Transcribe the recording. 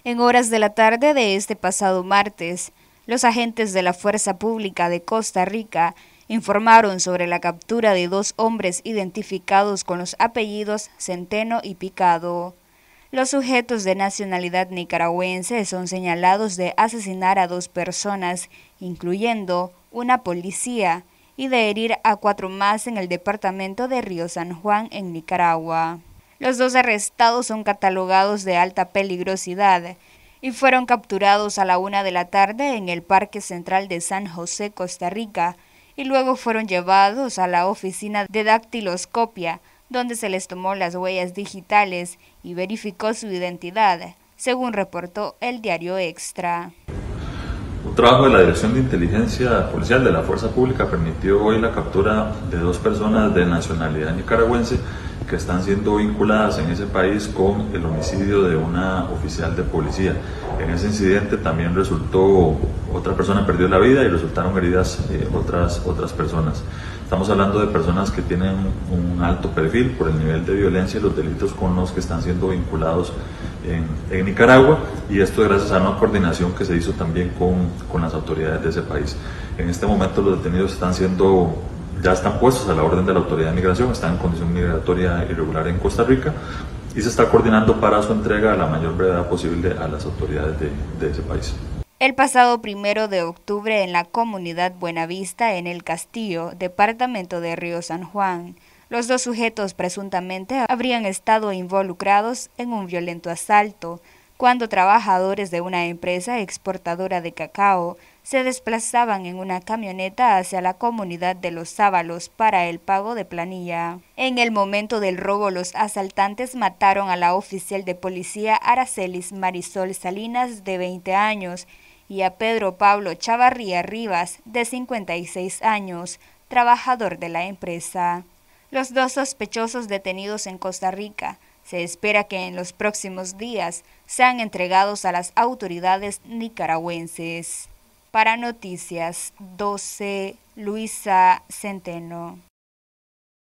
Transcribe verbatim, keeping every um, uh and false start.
En horas de la tarde de este pasado martes, los agentes de la Fuerza Pública de Costa Rica informaron sobre la captura de dos hombres identificados con los apellidos Centeno y Picado. Los sujetos de nacionalidad nicaragüense son señalados de asesinar a dos personas, incluyendo una policía, y de herir a cuatro más en el departamento de Río San Juan, en Nicaragua. Los dos arrestados son catalogados de alta peligrosidad y fueron capturados a la una de la tarde en el Parque Central de San José, Costa Rica, y luego fueron llevados a la oficina de dactiloscopia, donde se les tomó las huellas digitales y verificó su identidad, según reportó el diario Extra. Un trabajo de la Dirección de Inteligencia Policial de la Fuerza Pública permitió hoy la captura de dos personas de nacionalidad nicaragüense que están siendo vinculadas en ese país con el homicidio de una oficial de policía. En ese incidente también resultó, otra persona perdió la vida y resultaron heridas eh, otras, otras personas. Estamos hablando de personas que tienen un alto perfil por el nivel de violencia y los delitos con los que están siendo vinculados en, en Nicaragua, y esto gracias a una coordinación que se hizo también con, con las autoridades de ese país. En este momento los detenidos están siendo, ya están puestos a la orden de la autoridad de migración, están en condición migratoria irregular en Costa Rica y se está coordinando para su entrega a la mayor brevedad posible a las autoridades de, de ese país. El pasado primero de octubre en la comunidad Buenavista, en El Castillo, departamento de Río San Juan, los dos sujetos presuntamente habrían estado involucrados en un violento asalto, cuando trabajadores de una empresa exportadora de cacao se desplazaban en una camioneta hacia la comunidad de Los Sábalos para el pago de planilla. En el momento del robo, los asaltantes mataron a la oficial de policía Aracelis Marisol Salinas, de veinte años, y a Pedro Pablo Chavarría Rivas, de cincuenta y seis años, trabajador de la empresa. Los dos sospechosos detenidos en Costa Rica se espera que en los próximos días sean entregados a las autoridades nicaragüenses. Para Noticias doce, Luisa Centeno.